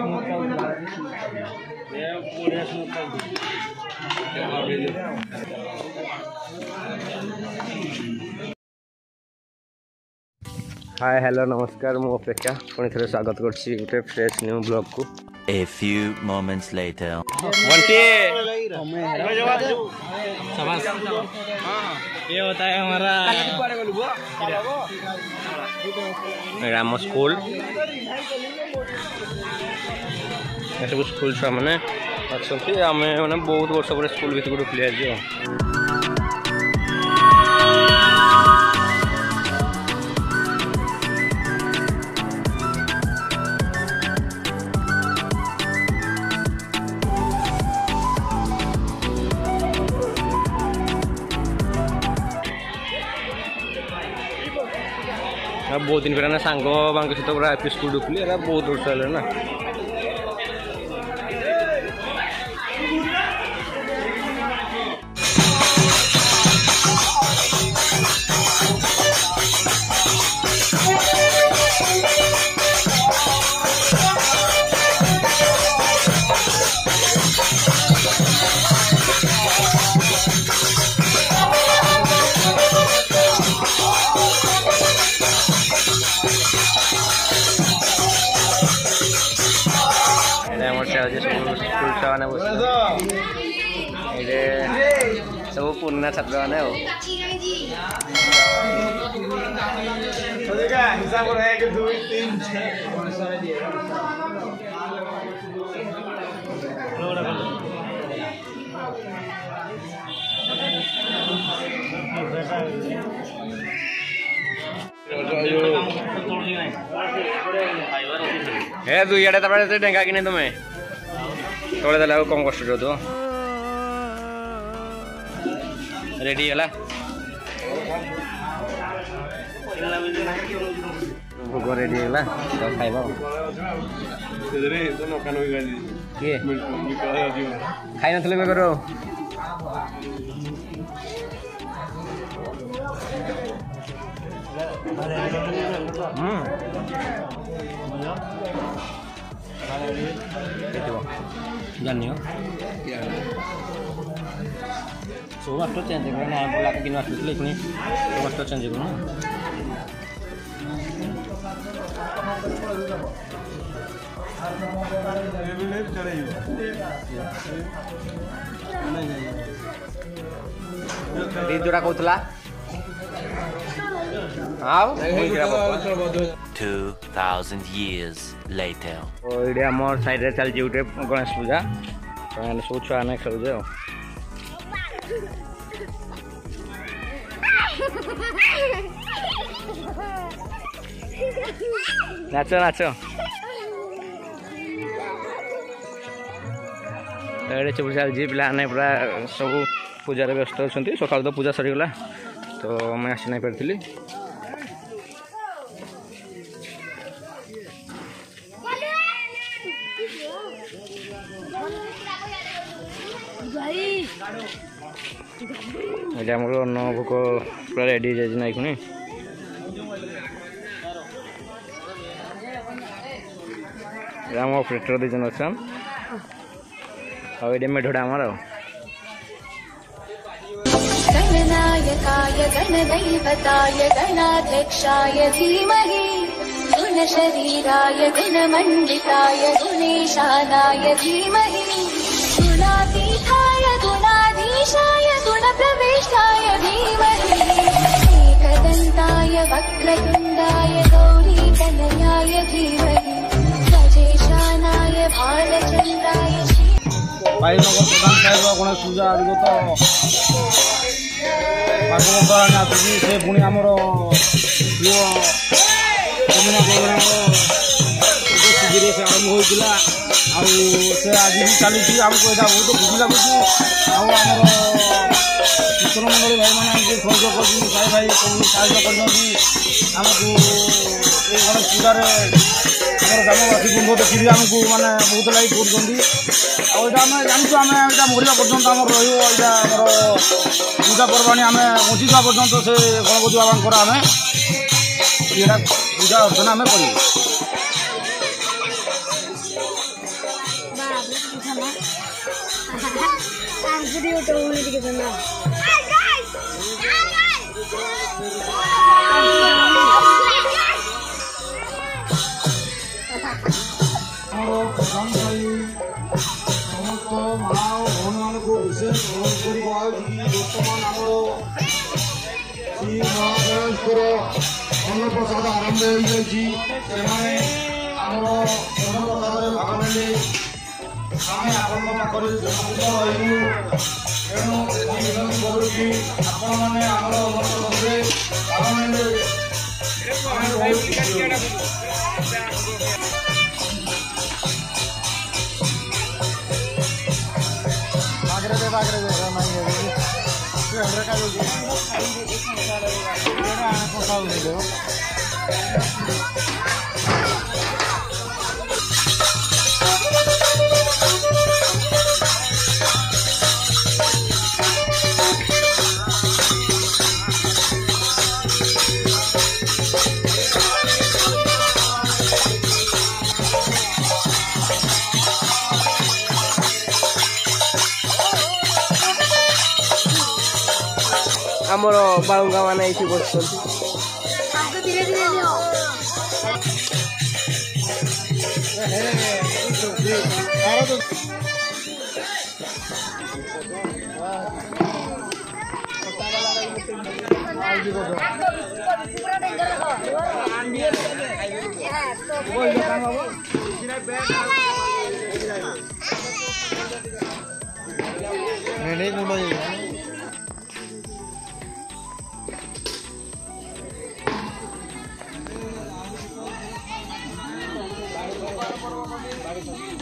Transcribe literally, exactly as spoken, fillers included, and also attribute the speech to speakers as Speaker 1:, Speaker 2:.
Speaker 1: Hi hello नमस्कार मु अपेक्षा पुणी थे स्वागत करछि गोटे फ्रेश न्यू ब्लॉग को।
Speaker 2: A few moments later.
Speaker 1: Bunty ये होता है हमारा राम स्कूल सब स्कूल छुआ मैंने अच्छा आम मैंने बहुत वर्ष पर स्कूल भीतर को ढुकली आज बहुत दिन पहले ना सांग बांग सहित पूरा एपी स्कूल ढुकली बहुत वर्ष है ना स्कूल छुआ सब पुराना छात्र मैंने हे दुई आड़े डेंगा कि नहीं तुम्हें तोड़े देला कम कष्ट तो रेडी है भोग रेडी है खाइबा खाई नथिले बेगर जानी सब बात चेंज करना बोला कि आसुले पुणी सब बात चेंज करना जोड़ा कहला
Speaker 2: Two thousand years later.
Speaker 1: ये आम साइड रे चलती गोटे गणेश पूजा सब छुआ ने खेलुचे नाच नाच चुप चलती पाने पूरा सब पूजार व्यस्त अच्छा सका तो पूजा सरीगला तो मैं आसी नहीं पारी अन्न भोक पूरा रेडी ना खुणी आम ऑपरेटर दुजन अच्छा आगे मेढड़ा आमर
Speaker 3: गणनायकाय गणदैवताय गणाध्यक्षाय धीमहि गुणशरीराय गुणमण्डिताय गुणेशानाय धीमहि गुणातीताय गुणाधीशाय गुणप्रविष्टाय धीमहि एकदन्ताय वक्रतुण्डाय गौरीतनयाय धीमहि गजेशानाय भालचन्द्राय
Speaker 4: प्रधान साहेब गणेश पूजा आगे तो से पुणी आमर प्रिय से आरंभ होता से आज भी चली आमको यहाँ बहुत खुशी लगुच आमर कीर्तन मंडली भाई मैंने सहयोग कर भाई भाई सब साहय कर आमको ये गणेश पूजार आम ग्रामवासी बृंद देखिए आमको मैंने बहुत लाइक कर जानूँ आम यहाँ मरिया पर्यटन आम रहा पूजा पर्वाणी आम बंचीवा पर्यटन से गणपति बाबा आम पूजा अर्चना आम कर
Speaker 5: वीडियो तो होने दिखे सुनना समस्त माँ भौणी मान को विशेष बर्तमान श्री महागणेश्वर अन्न प्रसाद आरंभ हो प्रसाद भाग ने आम आपण पाखे जनपूत रही तेणु विनती करुच्ची आपण मैंने आम बागरे दे बागरे दे हंड्रेड का आमर बाळुंगा माने एठी बसछन्ती हमको धीरे धीरे दियो आरो तो बोल दुकान बाबू नहीं नहीं मुंडा Thank you.